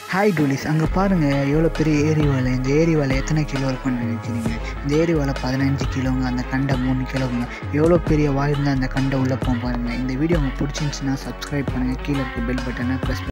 Hi டூலிஸ், அங்கே பாருங்கள் எவ்வளோ பெரிய ஏரி வலை. இந்த ஏரி வலை எத்தனை கிலோ இருக்குன்னு நினைக்கிறீங்க? இந்த ஏரி வலை 15 கிலோங்க. அந்த கண்டை 3 கிலோங்க. எவ்வளோ பெரிய வாய் இருந்தால் அந்த கண்டை உள்ளே போகும் பாருங்கள். இந்த வீடியோ உங்களுக்கு பிடிச்சிருந்துச்சுன்னா சப்ஸ்கிரைப் பண்ணுங்கள். கீழே இருக்க பெல் பட்டனை ப்ரெஸ்